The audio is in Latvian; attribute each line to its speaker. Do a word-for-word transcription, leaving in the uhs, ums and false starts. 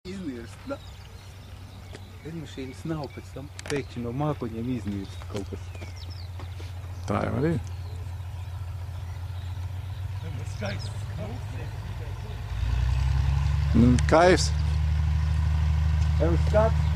Speaker 1: Iznirst, da? Lidmašīnas nav, pēc tam pēkšņi no mākoņiem iznirst kaut kas.
Speaker 2: Tā jau arī.
Speaker 1: Skaists.
Speaker 2: Nu, kaivs.
Speaker 1: Tev skats.